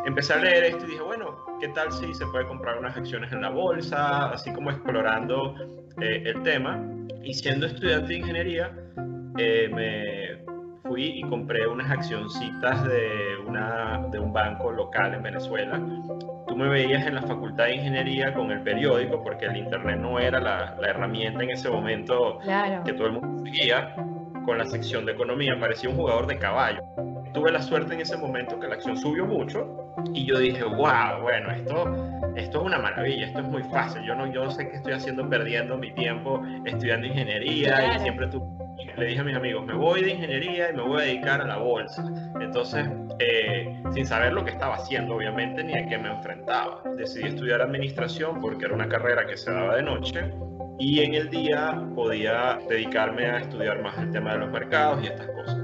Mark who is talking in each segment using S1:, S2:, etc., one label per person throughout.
S1: empecé a leer esto y dije, bueno, ¿qué tal si se puede comprar unas acciones en la bolsa? Así como explorando el tema. Y siendo estudiante de ingeniería, me fui y compré unas accioncitas de un banco local en Venezuela. Tú me veías en la facultad de ingeniería con el periódico, porque el internet no era la herramienta en ese momento
S2: Claro.
S1: que todo el mundo seguía, con la sección de economía. Parecía un jugador de caballo. Tuve la suerte en ese momento que la acción subió mucho y yo dije, wow, bueno, esto es una maravilla, esto es muy fácil. Yo no sé qué estoy haciendo perdiendo mi tiempo estudiando ingeniería y
S2: Claro.
S1: siempre le dije a mis amigos, me voy de ingeniería y me voy a dedicar a la bolsa. Entonces, sin saber lo que estaba haciendo, obviamente, ni a qué me enfrentaba. Decidí estudiar administración porque era una carrera que se daba de noche y en el día podía dedicarme a estudiar más el tema de los mercados y estas cosas.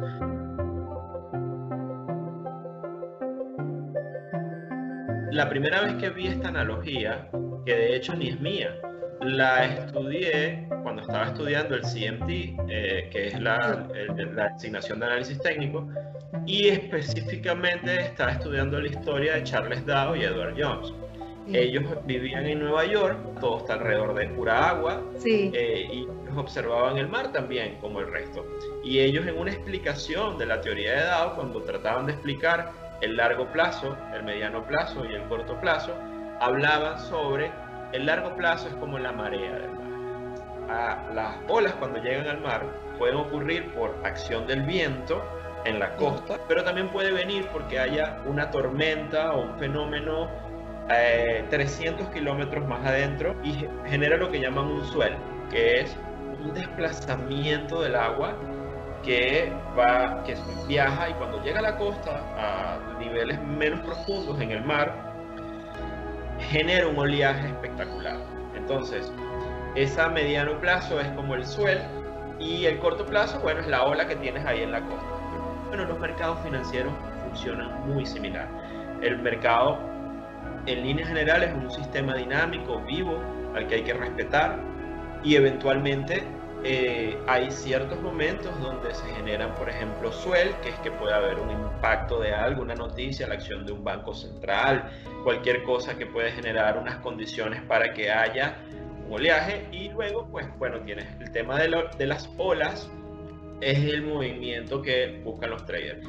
S1: La primera vez que vi esta analogía, que de hecho ni es mía, la estudié cuando estaba estudiando el CMT, que es la asignación de análisis técnico, y específicamente estaba estudiando la historia de Charles Dow y Edward Jones.
S2: Sí.
S1: Ellos vivían en Nueva York, todo está alrededor de pura agua,
S2: Sí.
S1: y ellos observaban el mar también, como el resto. Y ellos, en una explicación de la teoría de Dow, cuando trataban de explicar el largo plazo, el mediano plazo y el corto plazo, hablaban sobre el largo plazo es como la marea del mar. Las olas, cuando llegan al mar, pueden ocurrir por acción del viento en la costa, pero también puede venir porque haya una tormenta o un fenómeno 300 kilómetros más adentro y genera lo que llaman un swell, que es un desplazamiento del agua que viaja, y cuando llega a la costa a niveles menos profundos en el mar, genera un oleaje espectacular. Entonces, ese mediano plazo es como el swell y el corto plazo, bueno, es la ola que tienes ahí en la costa. Bueno, los mercados financieros funcionan muy similar. El mercado, en líneas generales, es un sistema dinámico, vivo, al que hay que respetar, y eventualmente hay ciertos momentos donde se generan, por ejemplo, swell, que es que puede haber un impacto de algo, una noticia, la acción de un banco central, cualquier cosa que puede generar unas condiciones para que haya un oleaje. Y luego, pues bueno, tienes el tema de las olas, es el movimiento que buscan los traders.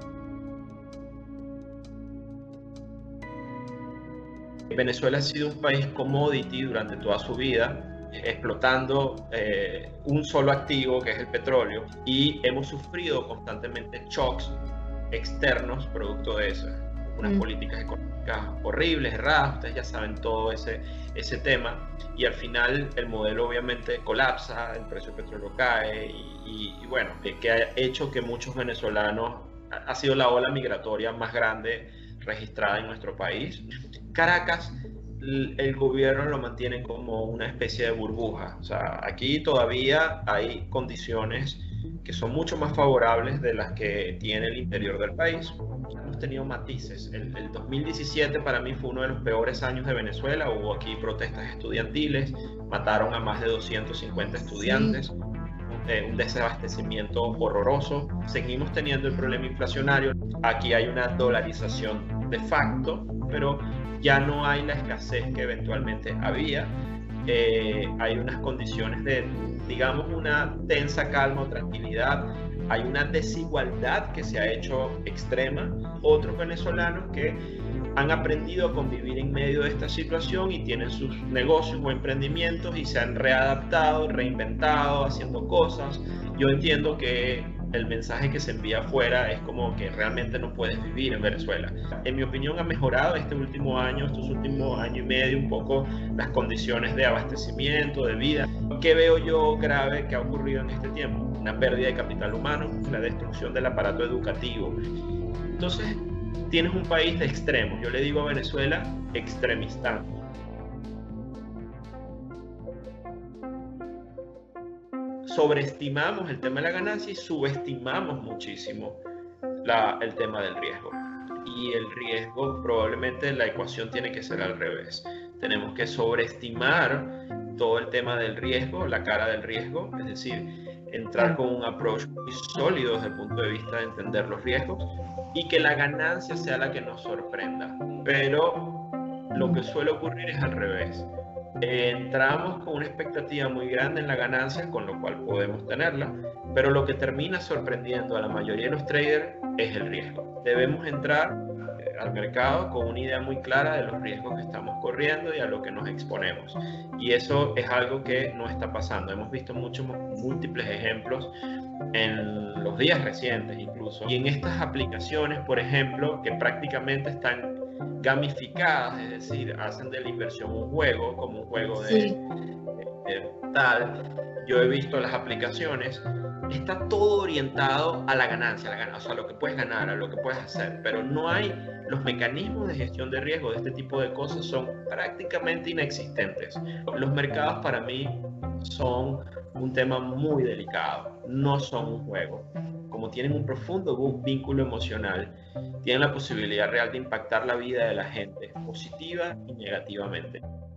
S1: Venezuela ha sido un país commodity durante toda su vida, explotando un solo activo, que es el petróleo, y hemos sufrido constantemente shocks externos producto de eso. Unas políticas económicas horribles, erradas, ustedes ya saben todo ese tema, y al final el modelo obviamente colapsa, el precio del petróleo cae, y bueno, que ha hecho que muchos venezolanos, ha sido la ola migratoria más grande registrada en nuestro país. Caracas, el gobierno lo mantiene como una especie de burbuja. O sea, aquí todavía hay condiciones que son mucho más favorables de las que tiene el interior del país. Hemos tenido matices. El 2017 para mí fue uno de los peores años de Venezuela. Hubo aquí protestas estudiantiles, mataron a más de 250 estudiantes. Sí. Un desabastecimiento horroroso. Seguimos teniendo el problema inflacionario. Aquí hay una dolarización de facto, pero ya no hay la escasez que eventualmente había. Hay unas condiciones de, digamos, una tensa calma o tranquilidad. Hay una desigualdad que se ha hecho extrema. Otros venezolanos que han aprendido a convivir en medio de esta situación y tienen sus negocios o emprendimientos y se han readaptado, reinventado, haciendo cosas. Yo entiendo que el mensaje que se envía afuera es como que realmente no puedes vivir en Venezuela. En mi opinión, ha mejorado estos últimos año y medio, un poco las condiciones de abastecimiento, de vida. ¿Qué veo yo grave que ha ocurrido en este tiempo? Una pérdida de capital humano, la destrucción del aparato educativo. Entonces, tienes un país de extremos. Yo le digo a Venezuela, extremistán. Sobreestimamos el tema de la ganancia y subestimamos muchísimo el tema del riesgo. Y el riesgo, probablemente la ecuación tiene que ser al revés. Tenemos que sobreestimar todo el tema del riesgo, la cara del riesgo, es decir, entrar con un approach muy sólido desde el punto de vista de entender los riesgos, y que la ganancia sea la que nos sorprenda. Pero lo que suele ocurrir es al revés. Entramos con una expectativa muy grande en la ganancia, con lo cual podemos tenerla, pero lo que termina sorprendiendo a la mayoría de los traders es el riesgo. Debemos entrar al mercado con una idea muy clara de los riesgos que estamos corriendo y a lo que nos exponemos. Y eso es algo que no está pasando. Hemos visto múltiples ejemplos en los días recientes incluso. Y en estas aplicaciones, por ejemplo, que prácticamente están gamificadas, es decir, hacen de la inversión un juego, como un juego de tal. Yo he visto las aplicaciones, está todo orientado a la ganancia, o sea, a lo que puedes ganar, a lo que puedes hacer, pero no hay los mecanismos de gestión de riesgo de este tipo de cosas son prácticamente inexistentes. Los mercados para mí son un tema muy delicado, no son un juego. Como tienen un profundo vínculo emocional, tienen la posibilidad real de impactar la vida de la gente, positiva y negativamente.